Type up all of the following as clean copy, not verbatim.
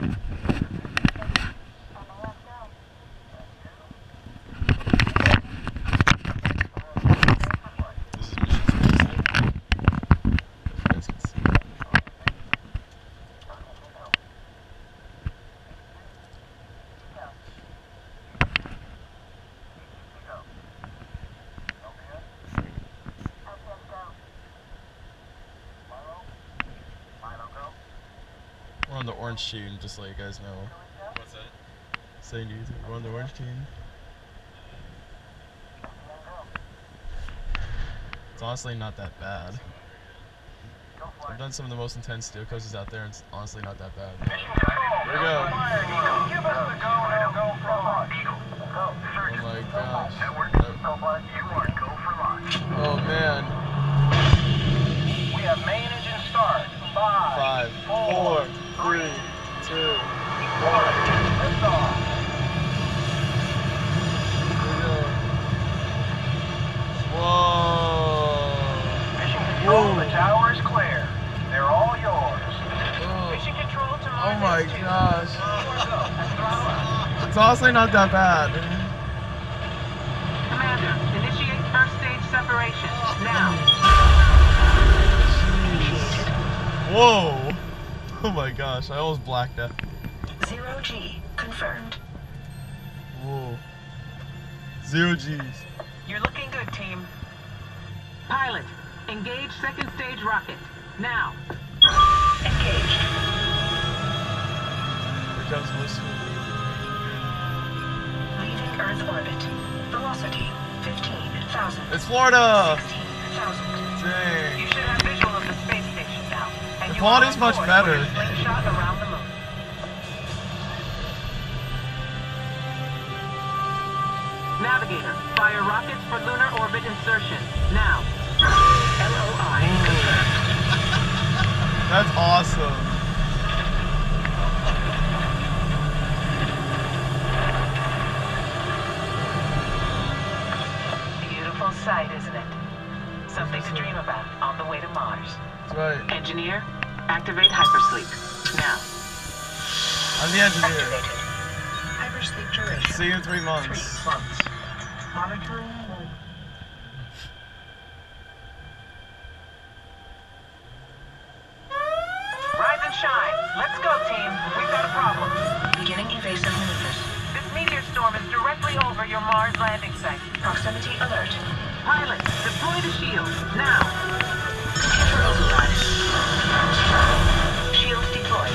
We're on the orange team, just to let you guys know. What's that? Saying you, we're on the orange team. It's honestly not that bad. I've done some of the most intense steel coasters out there, and it's honestly not that bad. Here we go. Oh my gosh. Oh man. We have main engine start. 5, 4, 3, 2, 1. Lift off. Here we go. Whoa. Mission control, the tower is clear. They're all yours. Oh, Mission control to oh my gosh. Throttle out. It's honestly not that bad. Commander, initiate first stage separation. Now. Whoa. Oh my gosh, I almost blacked out. 0G confirmed. Whoa. 0 G's. You're looking good, team. Pilot, engage second stage rocket. Now. Engaged. Here comes Lucy. Leaving Earth orbit. Velocity 15,000. It's Florida! 16,000. Dang. You should have visual of the space station now. And The you quality's are much on course better. for your slingshot around the moon. Navigator, fire rockets for lunar orbit insertion. Now. LOI confirmed. That's awesome. Beautiful sight, isn't it? Something to dream about on the way to Mars. That's right. Engineer, activate hypersleep. Now. I'm the engineer. Activated. Hypersleep duration. See you in 3 3 months. months. Monitoring. Rise and shine. Let's go, team. We've got a problem. Beginning evasive maneuvers. This meteor storm is directly over your Mars landing site. Proximity alert. Pilot, deploy the shield. Now. Computer override. Shield deployed.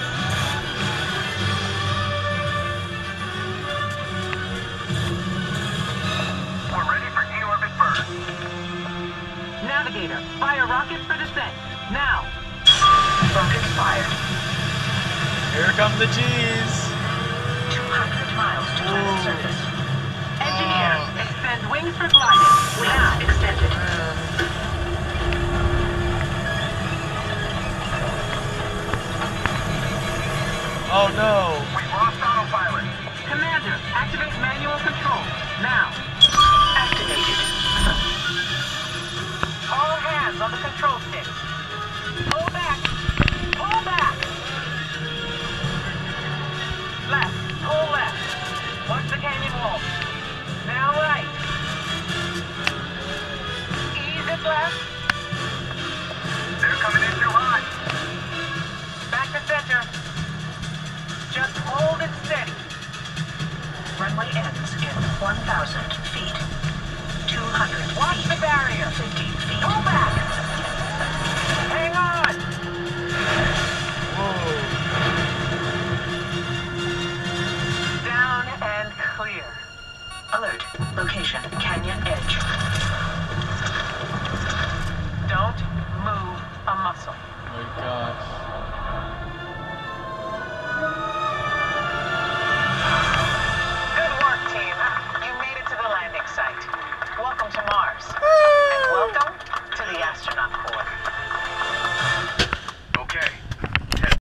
We're ready for deorbit burn. Navigator, fire rockets for descent. Now. Rockets fired. Here come the G's. 200 miles to planet surface. Engineer, extend wings for gliding. Now. Wings extended. Oh no. We've lost autopilot. Commander, activate manual control. Now. Activated. All hands on the control stick. Pull back. Pull back. Left. Pull left. Watch the canyon wall. Now right. Ease it left. They're coming in too hot. Back to center. Just hold it steady. Runway ends in 1,000 feet. 200 Watch feet. the barrier. 50 feet. Pull back.